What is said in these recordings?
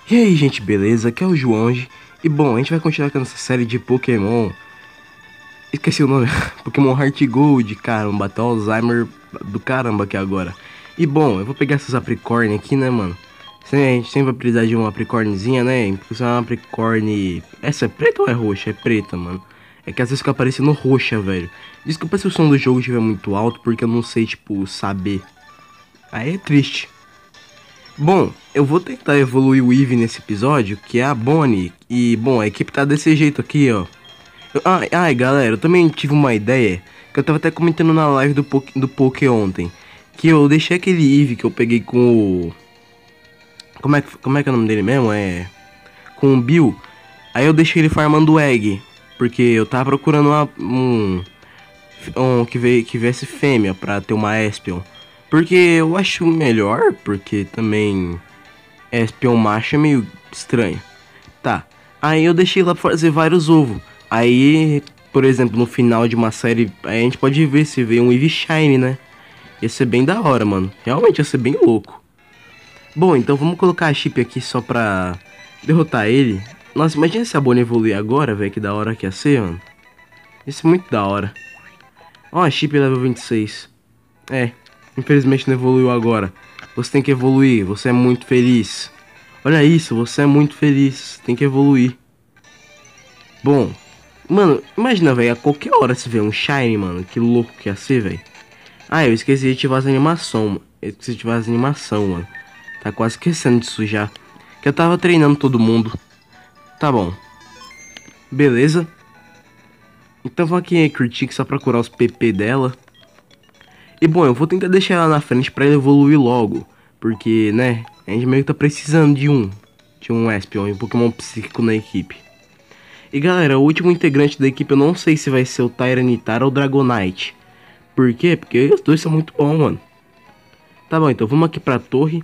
E aí, gente, beleza? Aqui é o João. E bom, a gente vai continuar com essa série de Pokémon. Esqueci o nome. Pokémon Heart Gold, caramba, bateu Alzheimer do caramba aqui agora. E bom, eu vou pegar essas Apricorn aqui, né, mano? A gente sempre vai precisar de uma Apricornzinha, né? Porque uma Apricorn... Essa é preta ou é roxa? É preta, mano. É que às vezes fica parecendo roxa, velho. Desculpa se o som do jogo estiver muito alto, porque eu não sei, tipo, saber. Aí é triste. Bom, eu vou tentar evoluir o Eevee nesse episódio, que é a Bonnie. E, bom, a equipe tá desse jeito aqui, ó. Ai, galera, eu também tive uma ideia, que eu tava até comentando na live do Poké ontem. Que eu deixei aquele Eevee que eu peguei com o... Como é que é o nome dele mesmo? Com o Bill. Aí eu deixei ele farmando o Egg, porque eu tava procurando que viesse fêmea pra ter uma Espion. Porque eu acho melhor, porque também Espion macho é meio estranho. Tá, aí eu deixei lá pra fazer vários ovos. Aí, por exemplo, no final de uma série, aí a gente pode ver se vê um Eevee Shine, né? Ia ser bem da hora, mano. Realmente ia ser bem louco. Bom, então vamos colocar a chip aqui só pra derrotar ele. Nossa, imagina se a Bonnie evoluir agora, velho, que da hora que ia ser, mano. Isso é muito da hora. Ó, a chip level 26. É, infelizmente não evoluiu agora. Você tem que evoluir, você é muito feliz. Olha isso, você é muito feliz, tem que evoluir. Bom, mano, imagina, velho, a qualquer hora se vê um Shine, mano. Que louco que ia ser, velho. Ah, eu esqueci de ativar as animações. Mano. Tá quase esquecendo disso já. Que eu tava treinando todo mundo. Tá bom. Beleza. Então vou aqui em Critique só pra curar os PP dela. E bom, eu vou tentar deixar ela na frente pra ele evoluir logo. Porque, né, a gente meio que tá precisando de um Espion, um Pokémon psíquico na equipe. E galera, o último integrante da equipe eu não sei se vai ser o Tyranitar ou o Dragonite. Por quê? Porque os dois são muito bons, mano. Tá bom, então vamos aqui pra torre.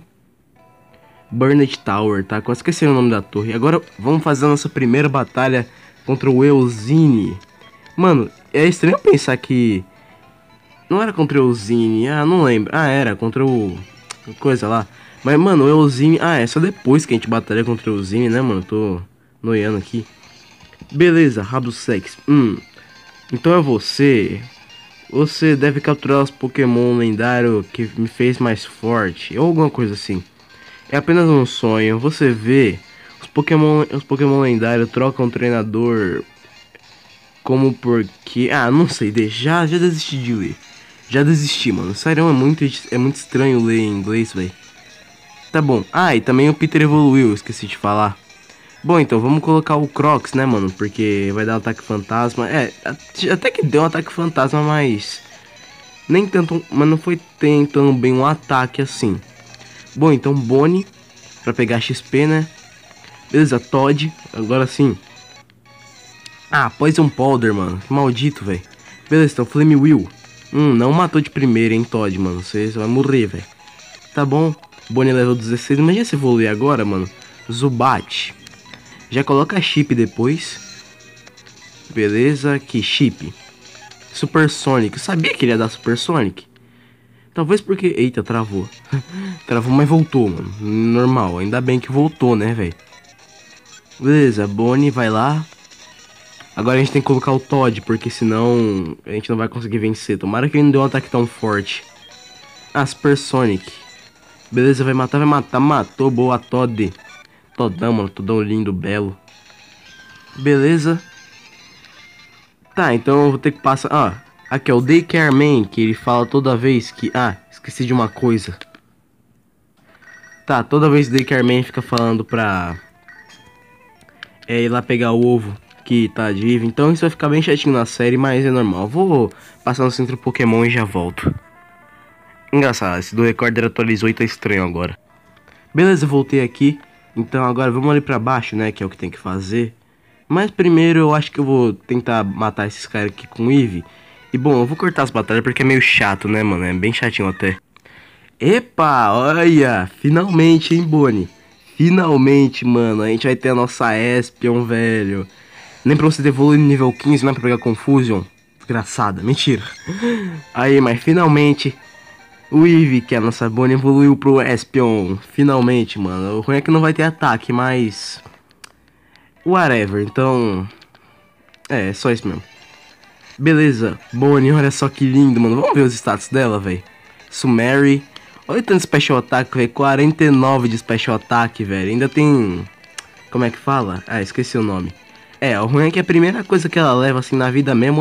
Burnet Tower, tá? Quase esqueci o nome da torre. Agora vamos fazer a nossa primeira batalha contra o Eozine. Mano, é estranho pensar que... Não era contra o Eozine, não lembro. Era contra o... Coisa lá. Mas, mano, o Eozine... é só depois que a gente batalha contra o Eozine, né, mano? Tô noiando aqui. Beleza, Rabusex. Então é você. Você deve capturar os Pokémon lendários que me fez mais forte. Ou alguma coisa assim. É apenas um sonho. Você vê. Os Pokémon lendários trocam treinador. Como porque... não sei. Já desisti de ler. Já desisti, mano. Sério, é muito estranho ler em inglês, velho. Tá bom. E também o Peter evoluiu. Esqueci de falar. Bom, então vamos colocar o Crocs, né, mano? Porque vai dar um ataque fantasma. Até que deu um ataque fantasma, mas... Nem tanto... Mas não foi tão bem um ataque assim. Bom, então Bonnie. Pra pegar XP, né? Beleza, Todd. Agora sim. Poison Powder, mano. Que maldito, velho. Beleza, então Flame Wheel. Não matou de primeira, hein, Todd, mano. Você vai morrer, velho. Tá bom. Bonnie level 16. Imagina se evoluir agora, mano. Zubat. Já coloca chip depois. Beleza, que chip. Supersonic. Eu sabia que ele ia dar Supersonic. Talvez porque... Eita, travou. Travou, mas voltou, mano. Normal, ainda bem que voltou, né, velho. Beleza, Bonnie vai lá. Agora a gente tem que colocar o Todd, porque senão a gente não vai conseguir vencer. Tomara que ele não dê um ataque tão forte. Supersonic. Beleza, vai matar. Matou, boa, Todd. Todão, mano, todão lindo, belo. Beleza. Tá, então eu vou ter que passar... aqui é o Daycare Man, que ele fala toda vez que... esqueci de uma coisa. Tá, toda vez o Daycare Man fica falando pra... ir lá pegar o ovo que tá de Eevee. Então isso vai ficar bem chatinho na série, mas é normal. Vou passar no centro Pokémon e já volto. Engraçado, esse do Recorder atualizou e tá estranho agora. Beleza, voltei aqui. Então agora vamos ali pra baixo, né, que é o que tem que fazer. Mas primeiro eu acho que eu vou tentar matar esses caras aqui com o Eevee. E bom, eu vou cortar as batalhas porque é meio chato, né, mano? É bem chatinho até. Epa, olha, finalmente, hein, Bonnie? Finalmente, mano, a gente vai ter a nossa Espion, velho. Nem pra você evoluir no nível 15, não é pra pegar Confusion. Desgraçada, mentira. Aí, mas finalmente O Eevee, que é a nossa Bonnie, evoluiu pro Espion. Finalmente, mano. O ruim é que não vai ter ataque, mas... whatever, então... é só isso mesmo. Beleza, Bonnie, olha só que lindo, mano. Vamos ver os status dela, velho. Sumeri. Olha tanto Special Attack, velho. 49 de Special Attack, velho. Ainda tem... como é que fala? Ah, esqueci o nome. O ruim é que a primeira coisa que ela leva, assim, na vida mesmo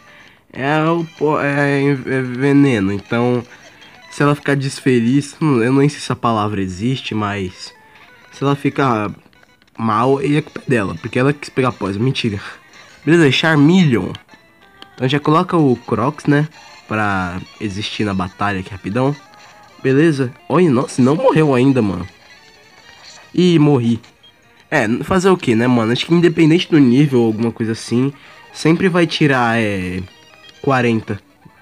é veneno. Então, se ela ficar desfeliz... eu nem sei se a palavra existe, mas... se ela ficar mal, é culpa dela. Porque ela quis pegar pós. Mentira. Beleza, Charmeleon. Então já coloca o Crocs, né? Pra existir na batalha aqui rapidão. Beleza. Olha, nossa, não morreu ainda, mano. Ih, morri. Fazer o que, né, mano? Acho que independente do nível ou alguma coisa assim, sempre vai tirar 40.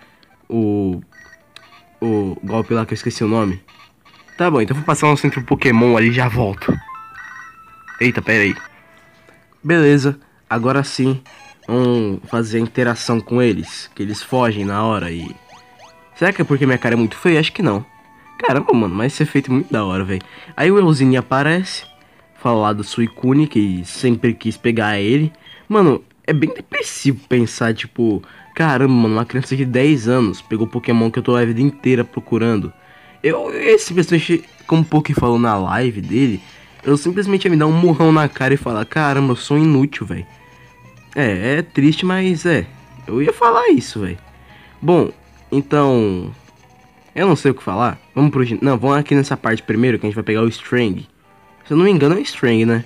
O golpe lá que eu esqueci o nome. Tá bom, então vou passar um centro Pokémon ali e já volto. Eita, pera aí. Beleza, agora sim. Vamos fazer a interação com eles. Que eles fogem na hora e... será que é porque minha cara é muito feia? Acho que não. Caramba, mano, mas esse efeito é muito da hora, velho. Aí o Elzine aparece. Fala lá do Suicune, que sempre quis pegar ele. Mano, é bem depressivo pensar, tipo... caramba, mano, uma criança de 10 anos pegou Pokémon que eu tô a vida inteira procurando. Simplesmente, como o Poké falou na live dele... eu simplesmente ia me dar um murrão na cara e falar... caramba, eu sou inútil, velho. É triste, mas eu ia falar isso, velho. Bom, então... eu não sei o que falar. Vamos pro... não, vamos aqui nessa parte primeiro, que a gente vai pegar o Strang. Se eu não me engano é o Strang, né?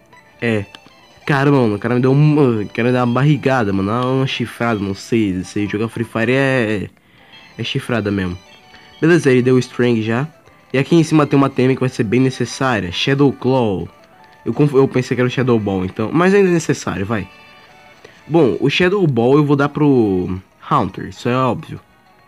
Caramba, mano, o cara me deu uma... quero dar uma barrigada, mano. Uma chifrada, não sei. Se jogar Free Fire é chifrada mesmo. Beleza, ele deu o Strang já. E aqui em cima tem uma TM que vai ser bem necessária. Shadow Claw. Eu pensei que era o Shadow Ball, então... mas ainda é necessário, vai. Bom, o Shadow Ball eu vou dar pro Haunter, isso é óbvio.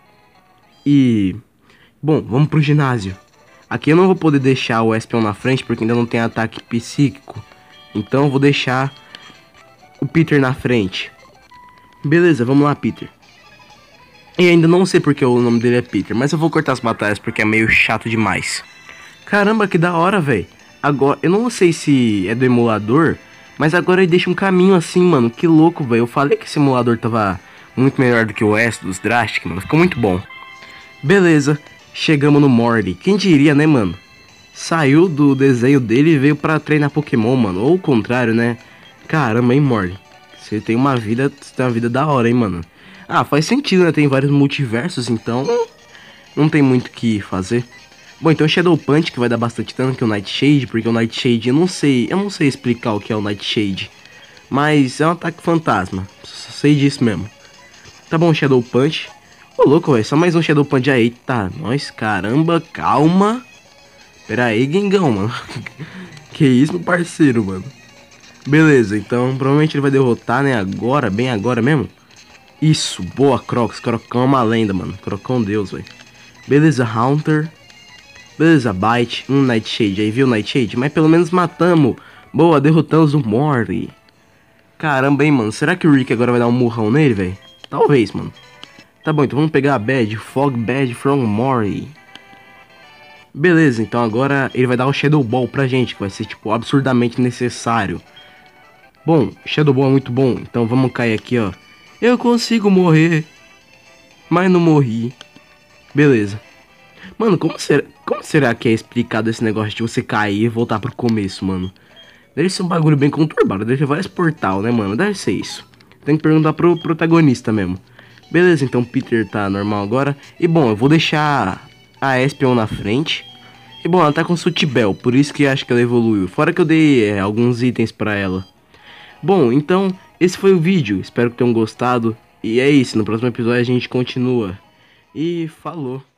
E... bom, vamos pro ginásio. Aqui eu não vou poder deixar o Espion na frente porque ainda não tem ataque psíquico. Então eu vou deixar o Peter na frente. Beleza, vamos lá, Peter. E ainda não sei porque o nome dele é Peter, mas eu vou cortar as batalhas porque é meio chato demais. Caramba, que da hora, velho. Agora, eu não sei se é do emulador, mas agora ele deixa um caminho assim, mano. Que louco, velho. Eu falei que esse emulador tava muito melhor do que o S dos Drastic, mano. Ficou muito bom. Beleza, chegamos no Morty. Quem diria, né, mano? Saiu do desenho dele e veio pra treinar Pokémon, mano. Ou o contrário, né? Caramba, hein, Morty? Você tem uma vida da hora, hein, mano? Ah, faz sentido, né? Tem vários multiversos, então não tem muito o que fazer. Bom, então Shadow Punch, que vai dar bastante dano, que é o Nightshade, porque o Nightshade, eu não sei explicar o que é o Nightshade. Mas é um ataque fantasma, só sei disso mesmo. Tá bom, Shadow Punch. Ô, louco, velho, só mais um Shadow Punch aí. Eita, nós, caramba, calma. Pera aí, Gengão, mano. Que isso, meu parceiro, mano. Beleza, então provavelmente ele vai derrotar, né, agora, bem agora mesmo. Isso, boa, Crocs. Crocão é uma lenda, mano. Crocão Deus, velho. Beleza, Haunter. Beleza, Bite. Nightshade. Aí viu o Nightshade? Mas pelo menos matamos. Boa, derrotamos o Morty. Caramba, hein, mano. Será que o Rick agora vai dar um murrão nele, velho? Talvez, mano. Tá bom, então vamos pegar a Badge. Fog Badge from Morty. Beleza, então agora ele vai dar o Shadow Ball pra gente, que vai ser, tipo, absurdamente necessário. Bom, Shadow Ball é muito bom. Então vamos cair aqui, ó. Eu consigo morrer, mas não morri. Beleza. Mano, como será que é explicado esse negócio de você cair e voltar pro começo, mano? Deve ser um bagulho bem conturbado. Deve ter vários portal, né, mano? Deve ser isso. Tem que perguntar pro protagonista mesmo. Beleza, então Peter tá normal agora. E bom, eu vou deixar a Espion na frente. E bom, ela tá com Sutibel, por isso que acho que ela evoluiu. Fora que eu dei alguns itens pra ela. Bom, então, esse foi o vídeo. Espero que tenham gostado. E é isso, no próximo episódio a gente continua. E falou.